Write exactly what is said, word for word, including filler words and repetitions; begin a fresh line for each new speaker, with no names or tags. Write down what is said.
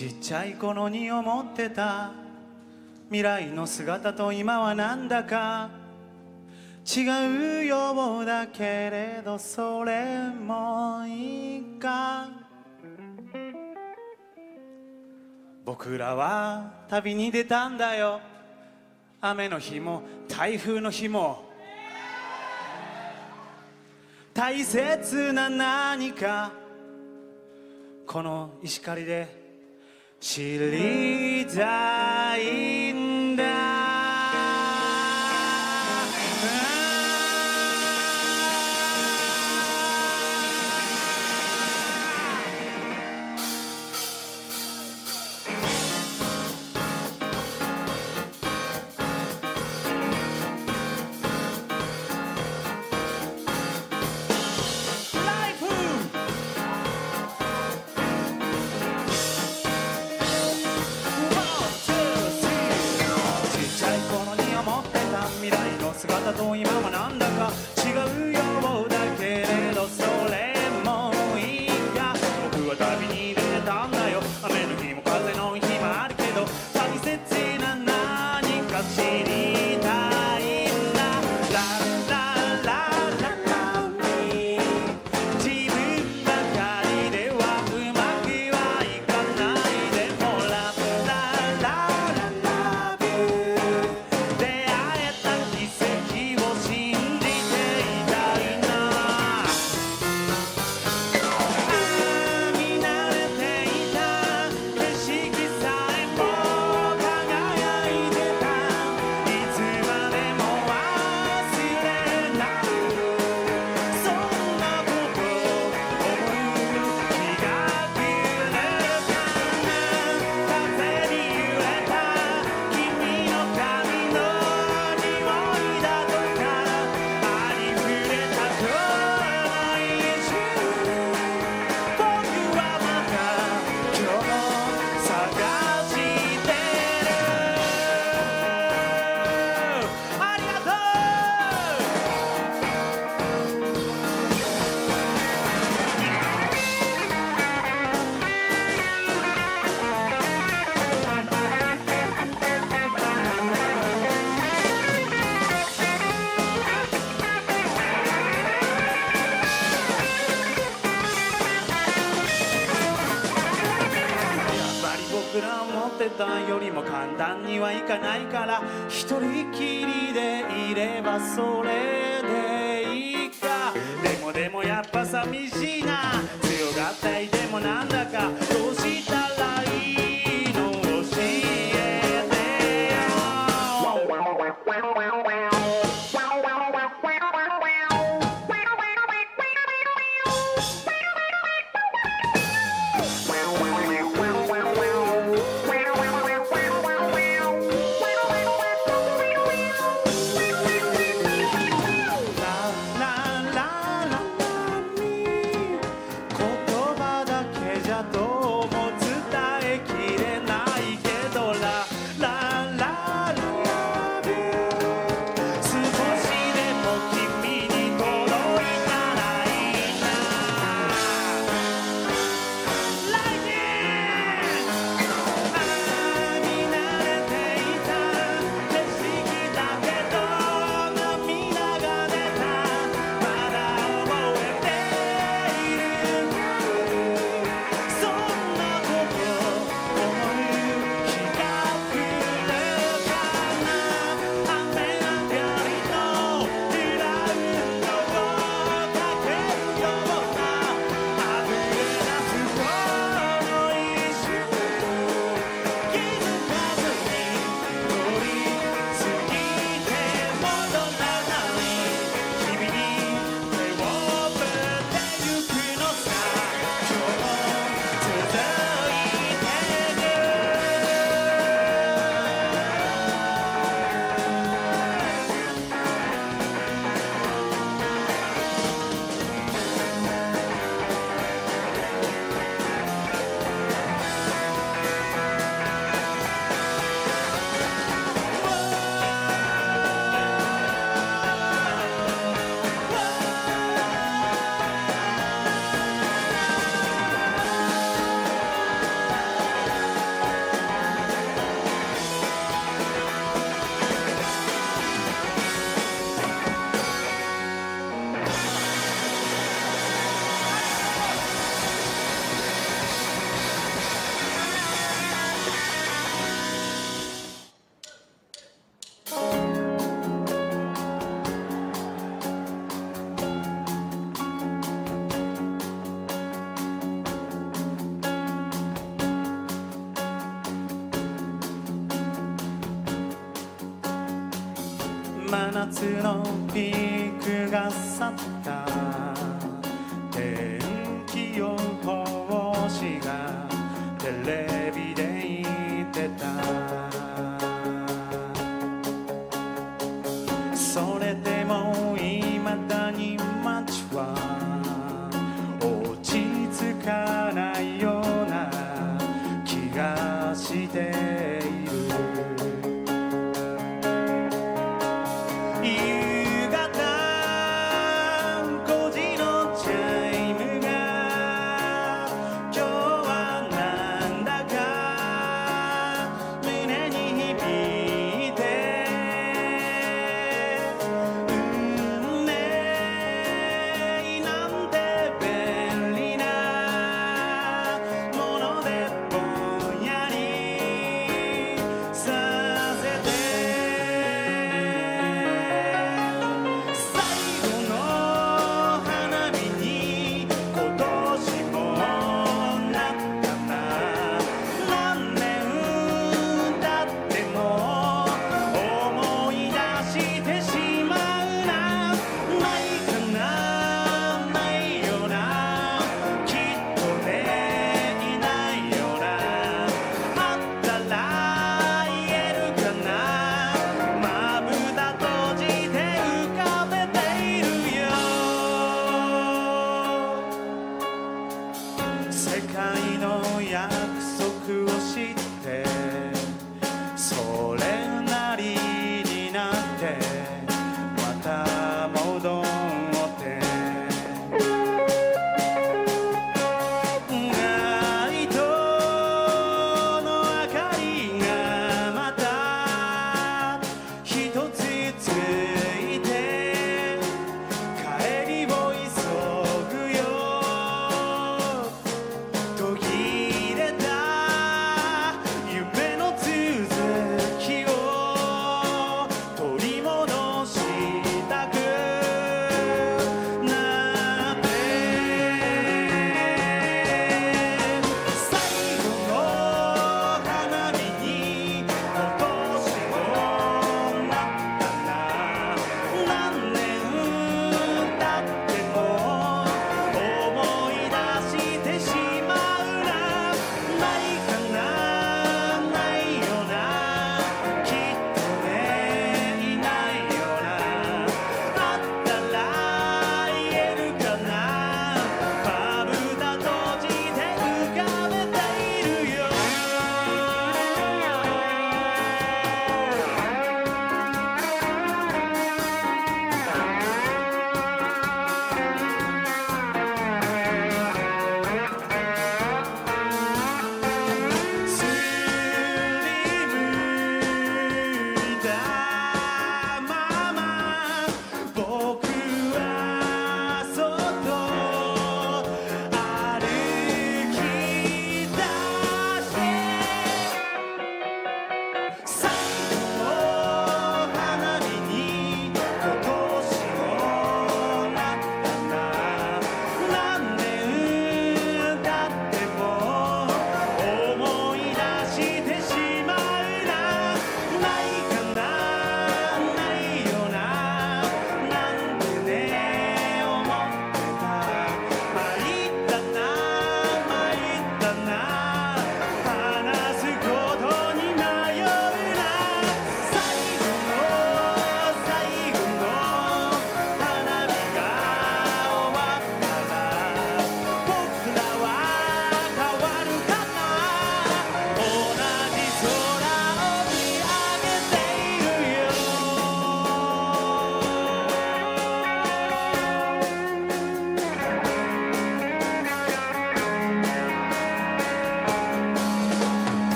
ちっちゃい頃に思ってた未来の姿と今はなんだか違うようだけれどそれもいいか。僕らは旅に出たんだよ。雨の日も台風の日も大切な何かこの石狩で知りたいんだ。姿と今はなんだか違うようだけれどそれもいいか。僕は旅に出てたんだよ。雨の日も風の日もあるけど大切な何か知りたいんだ。ラララララミ自分ばかりではうまくはいかないでもラララララビュー出会えた奇跡を信じていたいな。ああ見慣れていた景色さえも輝いてた。いつまでも忘れないそんなこと思う日が来るかな。風に揺れた君の髪の匂いだとかありふれた今日の一瞬僕はまた今日も探してる。ありがとう。やっぱり僕ら思ってたよりも簡単にはいかないから一人きりでいればそれでいいか。でもでもやっぱ寂しいな。強がったいでもなんだかどうしたらいいの教えてよ。ラララララミ言葉だけじゃどうも夏のピークが去った